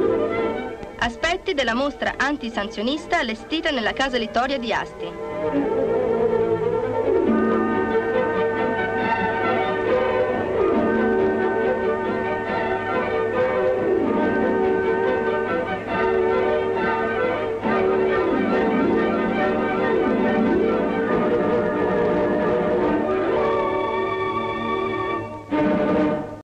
Aspetti della mostra antisanzionista allestita nella Casa Littoria di Asti.